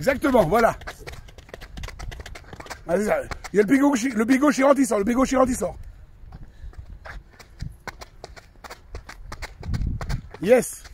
Exactement, voilà. Ah, c'est ça. Il y a le pied gauche, il rentre, il sort. Le pied gauche, il rentre, il sort. Yes.